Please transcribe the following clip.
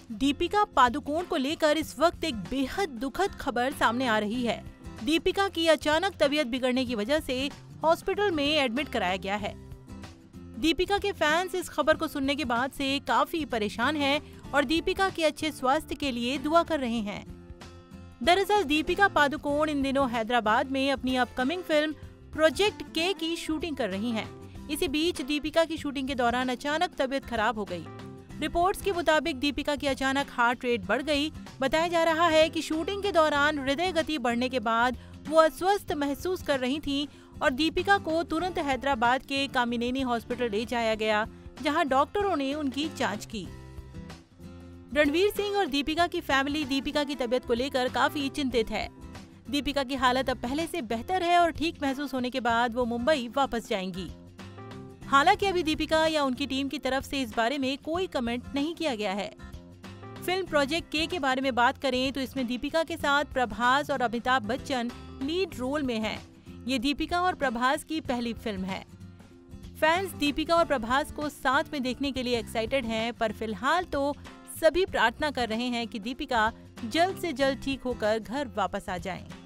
दीपिका पादुकोण को लेकर इस वक्त एक बेहद दुखद खबर सामने आ रही है। दीपिका की अचानक तबीयत बिगड़ने की वजह से हॉस्पिटल में एडमिट कराया गया है। दीपिका के फैंस इस खबर को सुनने के बाद से काफी परेशान हैं और दीपिका के अच्छे स्वास्थ्य के लिए दुआ कर रहे हैं। दरअसल दीपिका पादुकोण इन दिनों हैदराबाद में अपनी अपकमिंग फिल्म प्रोजेक्ट के की शूटिंग कर रही हैं। इसी बीच दीपिका की शूटिंग के दौरान अचानक तबीयत खराब हो गई। रिपोर्ट्स के मुताबिक दीपिका की अचानक हार्ट रेट बढ़ गई। बताया जा रहा है कि शूटिंग के दौरान हृदय गति बढ़ने के बाद वो अस्वस्थ महसूस कर रही थीं और दीपिका को तुरंत हैदराबाद के कामिनेनी हॉस्पिटल ले जाया गया, जहां डॉक्टरों ने उनकी जांच की। रणवीर सिंह और दीपिका की फैमिली दीपिका की तबीयत को लेकर काफी चिंतित है। दीपिका की हालत अब पहले से बेहतर है और ठीक महसूस होने के बाद वो मुंबई वापस जाएंगी। हालांकि अभी दीपिका या उनकी टीम की तरफ से इस बारे में कोई कमेंट नहीं किया गया है। फिल्म प्रोजेक्ट के बारे में बात करें तो इसमें दीपिका के साथ प्रभास और अमिताभ बच्चन लीड रोल में हैं। ये दीपिका और प्रभास की पहली फिल्म है। फैंस दीपिका और प्रभास को साथ में देखने के लिए एक्साइटेड हैं, पर फिलहाल तो सभी प्रार्थना कर रहे हैं कि दीपिका जल्द से जल्द ठीक होकर घर वापस आ जाएं।